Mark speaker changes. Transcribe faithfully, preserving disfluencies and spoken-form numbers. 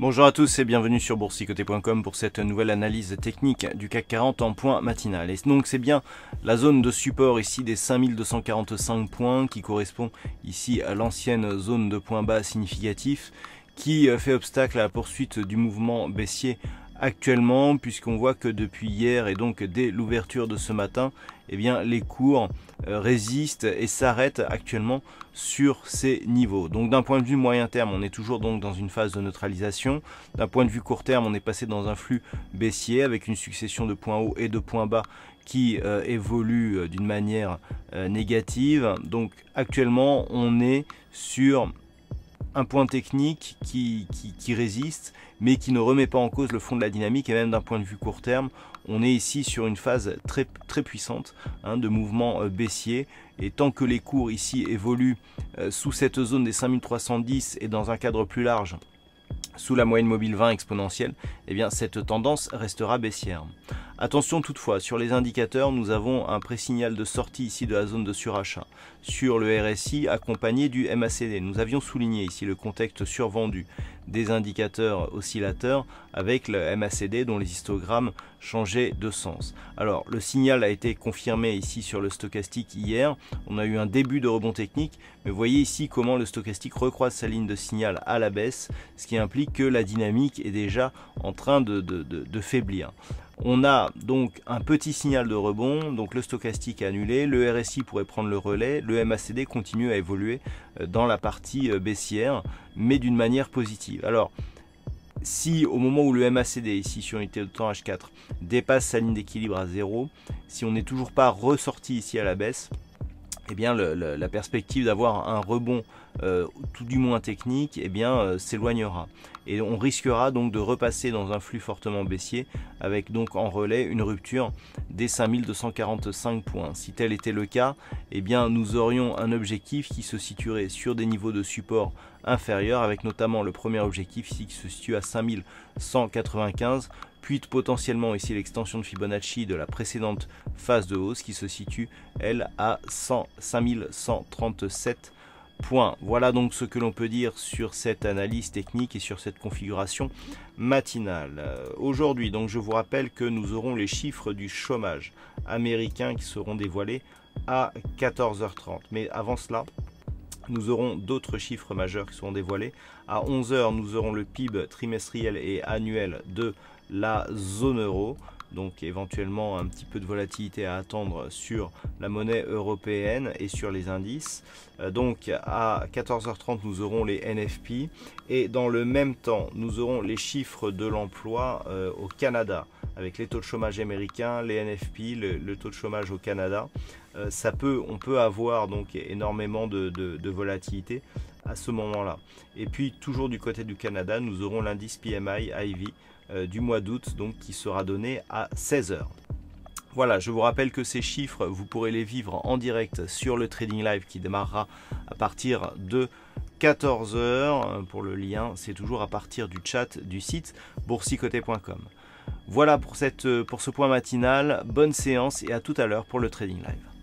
Speaker 1: Bonjour à tous et bienvenue sur boursicoté point com pour cette nouvelle analyse technique du C A C quarante en point matinal. Et donc c'est bien la zone de support ici des cinq mille deux cent quarante-cinq points qui correspond ici à l'ancienne zone de points bas significatifs qui fait obstacle à la poursuite du mouvement baissier actuellement, puisqu'on voit que depuis hier et donc dès l'ouverture de ce matin, eh bien, les cours résistent et s'arrêtent actuellement sur ces niveaux. Donc d'un point de vue moyen terme, on est toujours donc dans une phase de neutralisation. D'un point de vue court terme, on est passé dans un flux baissier avec une succession de points hauts et de points bas qui euh, évoluent euh, d'une manière euh, négative. Donc actuellement, on est sur un point technique qui, qui, qui résiste, mais qui ne remet pas en cause le fond de la dynamique. Et même d'un point de vue court terme, on est ici sur une phase très, très puissante hein, de mouvement euh, baissier. Et tant que les cours ici évoluent euh, sous cette zone des cinq mille trois cent dix et dans un cadre plus large, sous la moyenne mobile vingt exponentielle, eh bien cette tendance restera baissière. Attention toutefois, sur les indicateurs, nous avons un pré-signal de sortie ici de la zone de surachat sur le R S I accompagné du M A C D. Nous avions souligné ici le contexte survendu des indicateurs oscillateurs avec le M A C D dont les histogrammes changeaient de sens. Alors le signal a été confirmé ici sur le stochastique hier. On a eu un début de rebond technique, mais vous voyez ici comment le stochastique recroise sa ligne de signal à la baisse, ce qui implique que la dynamique est déjà en train de, de, de, de faiblir. On a donc un petit signal de rebond, donc le stochastique est annulé, le R S I pourrait prendre le relais, le M A C D continue à évoluer dans la partie baissière, mais d'une manière positive. Alors, si au moment où le M A C D, ici sur unité de temps H quatre, dépasse sa ligne d'équilibre à zéro, si on n'est toujours pas ressorti ici à la baisse, eh bien le, le, la perspective d'avoir un rebond euh, tout du moins technique eh bien euh, s'éloignera et on risquera donc de repasser dans un flux fortement baissier avec donc en relais une rupture des cinq mille deux cent quarante-cinq points. Si tel était le cas, eh bien nous aurions un objectif qui se situerait sur des niveaux de support inférieurs, avec notamment le premier objectif ici qui se situe à cinq mille cent quatre-vingt-quinze, puis potentiellement ici l'extension de Fibonacci de la précédente phase de hausse qui se situe elle à cinq mille cent trente-sept points. Voilà donc ce que l'on peut dire sur cette analyse technique et sur cette configuration matinale. Euh, Aujourd'hui, donc je vous rappelle que nous aurons les chiffres du chômage américain qui seront dévoilés à quatorze heures trente. Mais avant cela, nous aurons d'autres chiffres majeurs qui seront dévoilés. À onze heures, nous aurons le P I B trimestriel et annuel de la zone euro. Donc éventuellement un petit peu de volatilité à attendre sur la monnaie européenne et sur les indices. Euh, donc à quatorze heures trente, nous aurons les N F P. Et dans le même temps, nous aurons les chiffres de l'emploi euh, au Canada, avec les taux de chômage américains, les N F P, le, le taux de chômage au Canada. Euh, ça peut, on peut avoir donc énormément de, de, de volatilité à ce moment-là. Et puis toujours du côté du Canada, nous aurons l'indice P M I I V euh, du mois d'août, donc qui sera donné à seize heures. Voilà, je vous rappelle que ces chiffres, vous pourrez les vivre en direct sur le Trading Live qui démarrera à partir de quatorze heures. Pour le lien, c'est toujours à partir du chat du site boursicoté point com. Voilà pour, cette, pour ce point matinal. Bonne séance et à tout à l'heure pour le Trading Live.